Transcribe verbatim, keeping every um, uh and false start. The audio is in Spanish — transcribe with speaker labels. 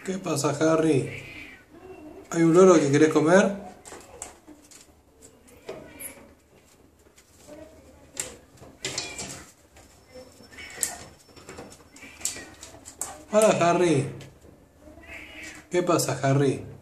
Speaker 1: ¿Qué pasa, Harry? ¿Hay un loro que querés comer? Hola, Harry. ¿Qué pasa, Harry?